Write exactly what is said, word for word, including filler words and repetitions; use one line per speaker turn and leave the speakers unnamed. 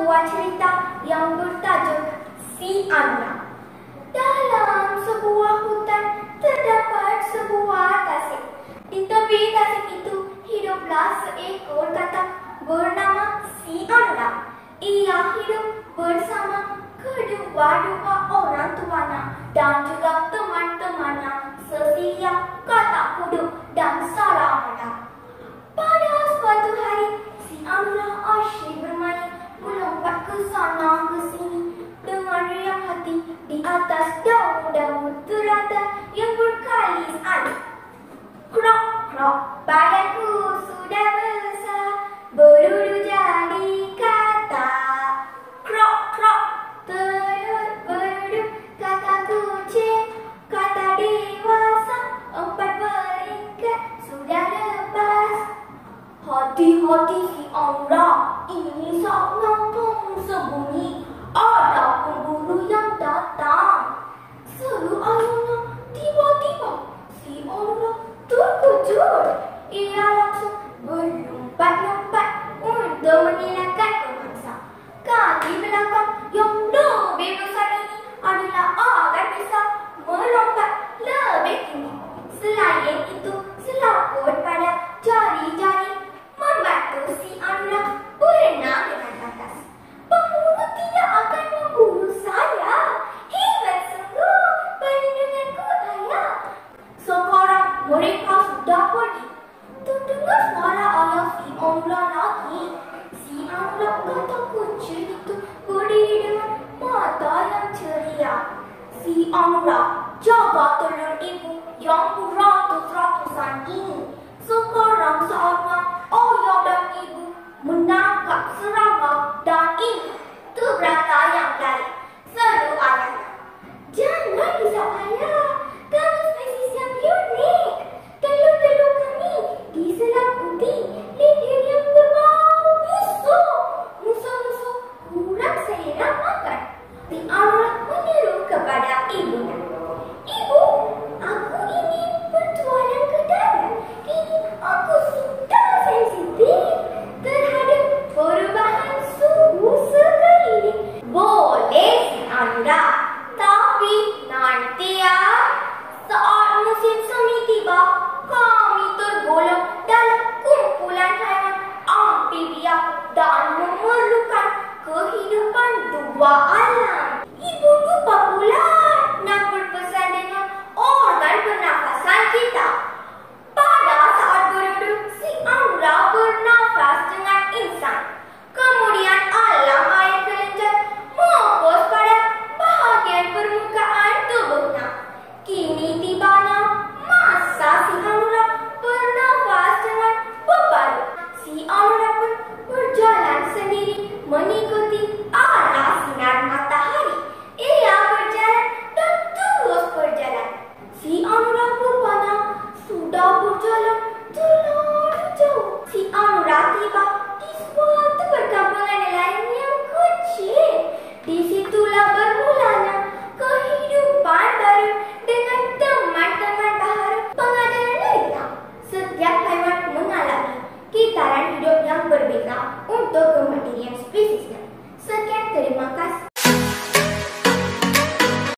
sebuah cerita yang bertajuk Si Anurak. Dalam sebuah hutan terdapat sebuah tasik. Di tepi tasik itu hiduplah seekor katak bernama Si Anurak. Ia hidup bersama kedua-dua orang tuanya dan juga teman-temannya sesiap katak kudu dan salamata. Pada suatu hari, Si Anurak asyik bermain, melompat ke sana ke sini dengan riang hati di atas daun-daun teratai yang berkalis-alis. Krok krok, badanku sudah besar, berudu jadi katak. Krok krok, terus berudu kata kucing, kata dewasa, empat beringkat sudah lepas. Hati-hati Si Anurak, ini sangat sembunyi. Ada pemburu yang datang. Seru ayahnya. Tiba-tiba Si Anurak terkejut. Ia langsung berlompat-lompat untuk menilangkan pemangsa. Kaki belakang yang lebih besar ini adalah agar bisa melompat lebih tinggi. Selain itu, selaput pada jari-jari membantu Si Anurak berenang dengan atas. Pemburu tidak akan memburu saya. Hebat sungguh perlindunganku, ayah. Sekarang mereka sudah pergi. Terdengar suara ayah Si Anurak lagi. Si Anurak kata kucing itu berdiri dengan mata yang ceria. Si Anurak, jaga telur ibu yang beratus-ratusan ini. Sekarang saatnya ayah dan ibu menangkap serangga dan ini tubraka yang lain. Seru ayahnya. Jangan risau ayah, kami spesies yang unik. Telur-telur kami diselaputi leher yang berbau busuk. Musuh-musuh kurang selera makan. Si Anurak menyeru kepada ibunya. Ibu, aku ingin bertualang ke darat. Kini aku sudah sensitif terhadap perubahan suhu sekeliling. Boleh Si Anurak, tapi nanti ya, saat musim semi tiba, kami tergolong dalam kumpulan haiwan amfibia dan memerlukan kehidupan dua alam.